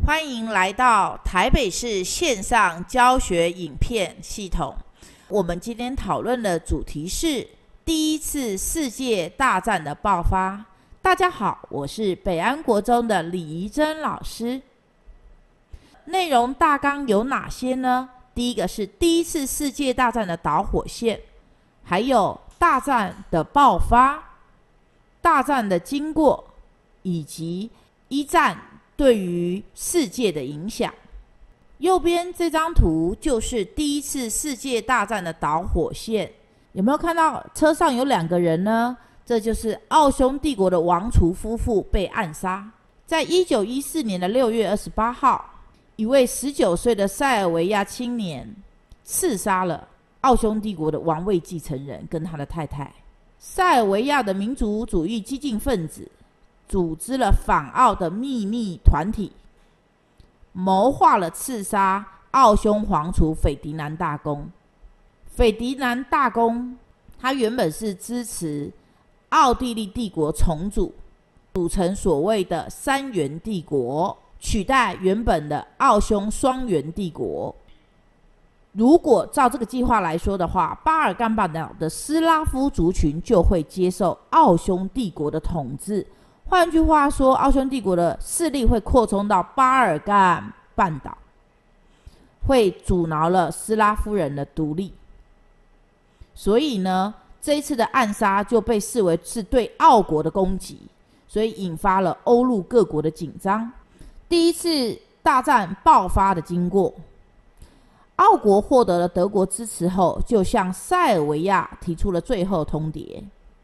欢迎来到台北市线上教学影片系统。我们今天讨论的主题是第一次世界大战的爆发。大家好，我是北安国中的李怡珍老师。内容大纲有哪些呢？第一个是第一次世界大战的导火线，还有大战的爆发、大战的经过，以及一战对于世界的影响。右边这张图就是第一次世界大战的导火线，有没有看到车上有2个人呢？这就是奥匈帝国的王储夫妇被暗杀。在1914年的6月28号，一位19岁的塞尔维亚青年刺杀了奥匈帝国的王位继承人跟他的太太。塞尔维亚的民族主义激进分子组织了反奥的秘密团体，谋划了刺杀奥匈皇储斐迪南大公。斐迪南大公他原本是支持奥地利帝国重组，组成所谓的3元帝国，取代原本的奥匈双元帝国。如果照这个计划来说的话，巴尔干半岛的斯拉夫族群就会接受奥匈帝国的统治。换句话说，奥匈帝国的势力会扩充到巴尔干半岛，会阻挠了斯拉夫人的独立。所以呢，这一次的暗杀就被视为是对奥国的攻击，所以引发了欧陆各国的紧张。第一次大战爆发的经过，奥国获得了德国支持后，就向塞尔维亚提出了最后通牒。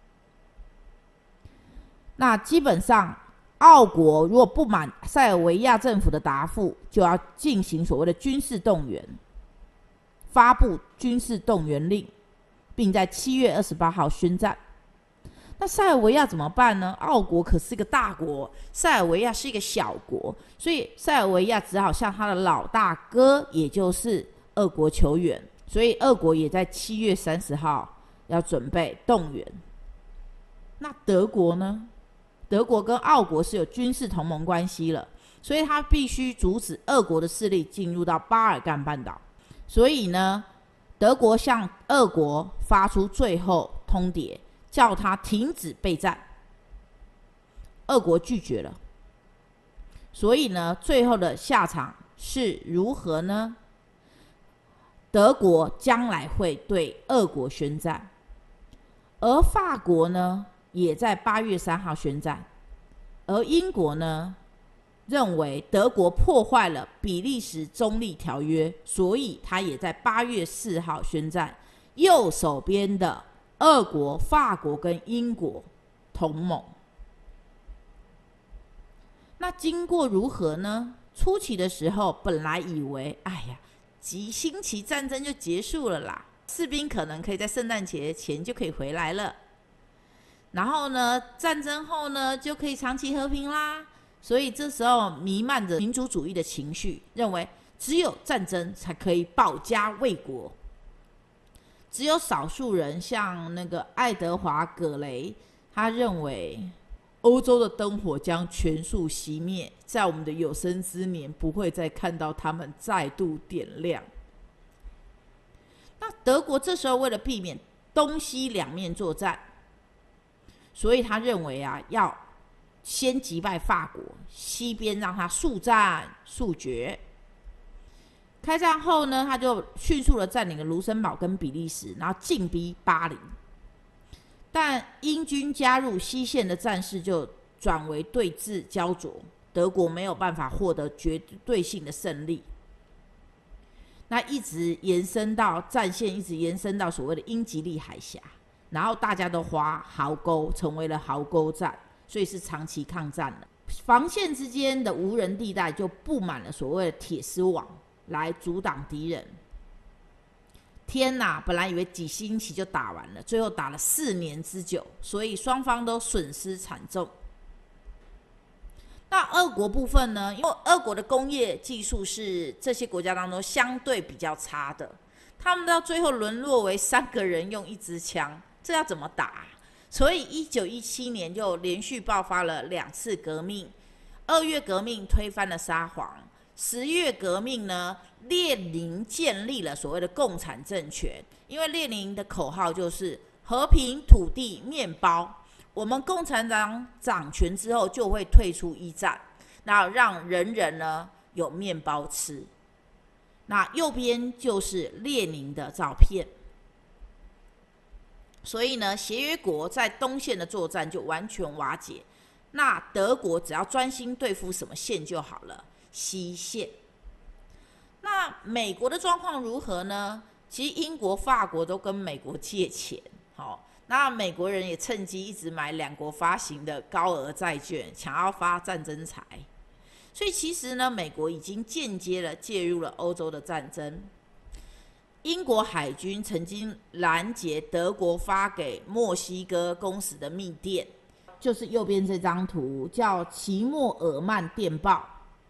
那基本上奥国如果不满塞尔维亚政府的答复，就要进行所谓的军事动员，发布军事动员令，并在7月28号宣战。那塞尔维亚怎么办呢？奥国可是一个大国，塞尔维亚是一个小国，所以塞尔维亚只好向他的老大哥，也就是俄国求援。所以俄国也在7月30号要准备动员。那德国呢？德国跟奥国是有军事同盟关系了，所以他必须阻止俄国的势力进入到巴尔干半岛。所以呢，德国向俄国发出最后通牒，叫他停止备战。俄国拒绝了。所以呢，最后的下场是如何呢？德国将来会对俄国宣战，而法国呢也在8月3号宣战，而英国呢认为德国破坏了比利时中立条约，所以他也在8月4号宣战。右手边的俄国、法国跟英国同盟。那经过如何呢？初期的时候本来以为几星期战争就结束了啦，士兵可能可以在圣诞节前就可以回来了，然后呢，战争后呢就可以长期和平啦。所以这时候弥漫着民族主义的情绪，认为只有战争才可以保家卫国。只有少数人，像那个爱德华·葛雷，他认为欧洲的灯火将全数熄灭，在我们的有生之年不会再看到他们再度点亮。那德国这时候为了避免东西两面作战，所以他认为要先击败法国，西边让他速战速决。开战后呢，他就迅速的占领了卢森堡跟比利时，然后进逼巴黎。但英军加入，西线的战事就转为对峙焦灼，德国没有办法获得绝对性的胜利。那一直延伸到战线，一直延伸到所谓的英吉利海峡，然后大家都划壕沟，成为了壕沟战，所以是长期抗战了。防线之间的无人地带就布满了所谓的铁丝网，来阻挡敌人。天哪，本来以为几星期就打完了，最后打了4年之久，所以双方都损失惨重。那俄国部分呢？因为俄国的工业技术是这些国家当中相对比较差的，他们到最后沦落为3个人用1支枪，这要怎么打？所以1917年就连续爆发了2次革命。2月革命推翻了沙皇， 10月革命呢，列宁建立了所谓的共产政权，因为列宁的口号就是和平、土地、面包。我们共产党掌权之后，就会退出一战，那让人人呢有面包吃。那右边就是列宁的照片。所以呢，协约国在东线的作战就完全瓦解。那德国只要专心对付什么线就好了，西线。那美国的状况如何呢？其实英国、法国都跟美国借钱，那美国人也趁机一直买两国发行的高额债券，想要发战争财。所以其实呢，美国已经间接的介入了欧洲的战争。英国海军曾经拦截德国发给墨西哥公使的密电，就是右边这张图，叫齐默尔曼电报。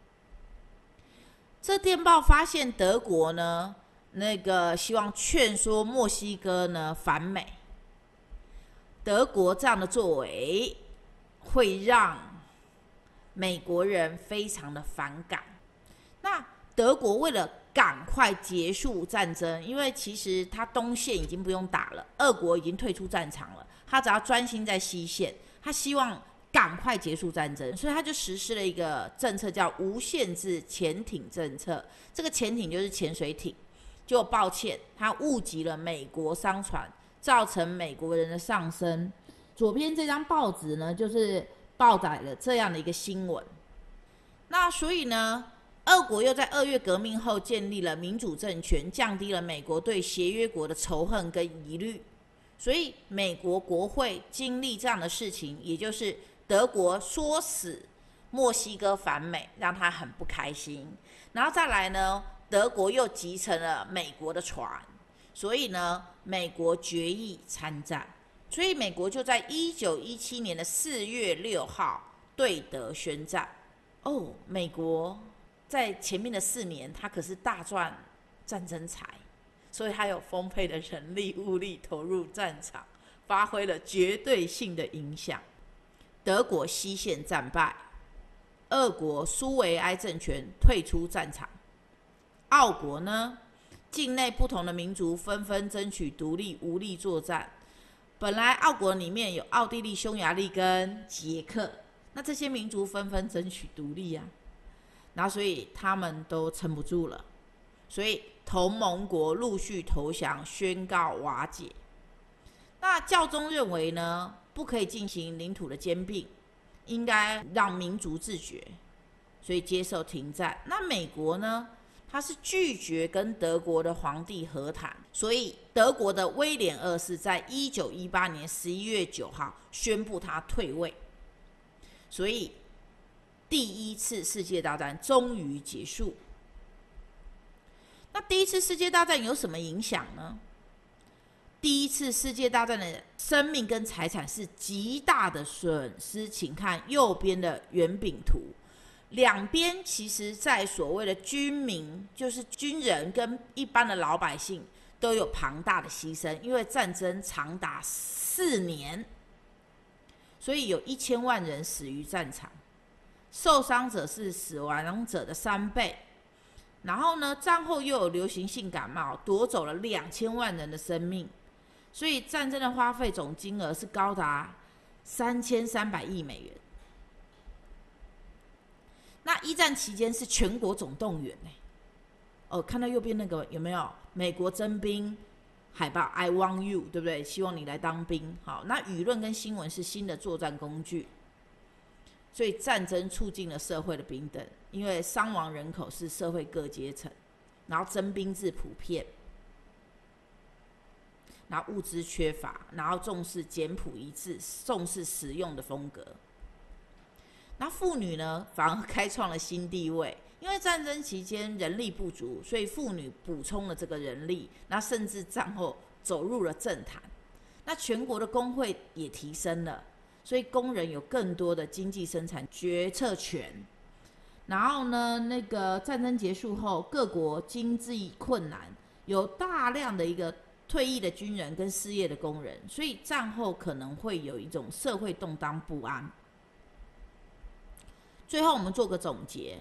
这电报发现德国呢，希望劝说墨西哥呢反美。德国这样的作为会让美国人非常的反感。那德国为了赶快结束战争，因为其实他东线已经不用打了，俄国已经退出战场了，他只要专心在西线，他希望赶快结束战争，所以他就实施了一个政策，叫无限制潜艇政策。这个潜艇就是潜水艇，就抱歉，他误击了美国商船，造成美国人的丧生。左边这张报纸呢，就是报载了这样的一个新闻。那所以呢，俄国又在2月革命后建立了民主政权，降低了美国对协约国的仇恨跟疑虑。所以美国国会经历这样的事情，也就是德国说死墨西哥反美，让他很不开心。然后再来呢，德国又集成了美国的船，所以呢，美国决议参战。所以美国就在1917年的4月6号对德宣战。美国在前面的4年，他可是大赚战争财，所以他有丰沛的人力物力投入战场，发挥了绝对性的影响。德国西线战败，俄国苏维埃政权退出战场。奥国呢，境内不同的民族纷纷争取独立，无力作战。本来奥国里面有奥地利、匈牙利跟捷克，那这些民族纷纷争取独立啊，然后所以他们都撑不住了，所以同盟国陆续投降，宣告瓦解。那教宗认为呢，不可以进行领土的兼并，应该让民族自决，所以接受停战。那美国呢，他是拒绝跟德国的皇帝和谈，所以德国的威廉2世在1918年11月9号宣布他退位，所以第一次世界大战终于结束。那第一次世界大战有什么影响呢？第一次世界大战的生命跟财产是极大的损失，请看右边的圆饼图。两边其实在所谓的军民，就是军人跟一般的老百姓都有庞大的牺牲，因为战争长达4年，所以有1000万人死于战场，受伤者是死亡者的3倍。然后呢，战后又有流行性感冒，夺走了2000万人的生命，所以战争的花费总金额是高达3300亿美元。那一战期间是全国总动员看到右边那个有没有？美国征兵海报 I want you， 对不对？希望你来当兵。好，那舆论跟新闻是新的作战工具，所以战争促进了社会的平等，因为伤亡人口是社会各阶层，然后征兵制普遍，然后物资缺乏，然后重视简朴一致，重视实用的风格。那妇女呢，反而开创了新地位，因为战争期间人力不足，所以妇女补充了这个人力，那甚至战后走入了政坛。那全国的工会也提升了，所以工人有更多的经济生产决策权。然后呢，战争结束后，各国经济困难，有大量的一个退役的军人跟失业的工人，所以战后可能会有一种社会动荡不安。最后我们做个总结，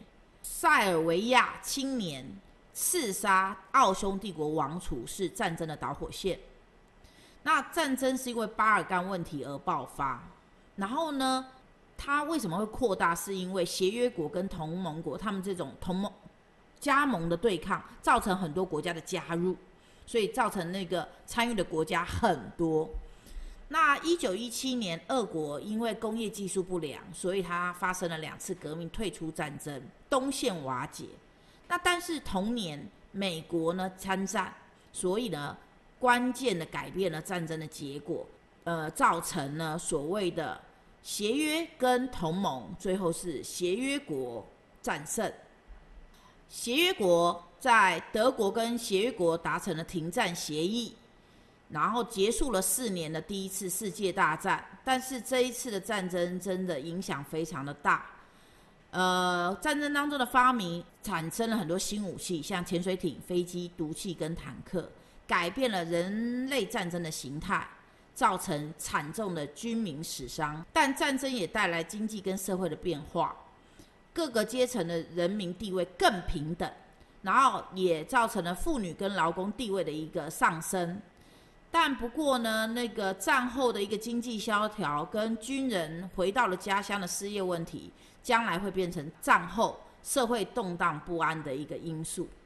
塞尔维亚青年刺杀奥匈帝国王储是战争的导火线。那战争是因为巴尔干问题而爆发，然后呢，它为什么会扩大？是因为协约国跟同盟国他们这种加盟的对抗，造成很多国家的加入，所以造成那个参与的国家很多。那1917年，俄国因为工业技术不良，所以它发生了2次革命，退出战争，东线瓦解。那但是同年，美国呢参战，所以呢，关键的改变了战争的结果，造成了所谓的协约跟同盟，最后是协约国战胜。协约国在德国跟协约国达成了停战协议，然后结束了4年的第1次世界大战。但是这一次的战争真的影响非常的大。战争当中的发明产生了很多新武器，像潜水艇、飞机、毒气跟坦克，改变了人类战争的形态，造成惨重的军民死伤。但战争也带来经济跟社会的变化，各个阶层的人民地位更平等，然后也造成了妇女跟劳工地位的一个上升。但不过呢，那个战后的一个经济萧条跟军人回到了家乡的失业问题，将来会变成战后社会动荡不安的一个因素。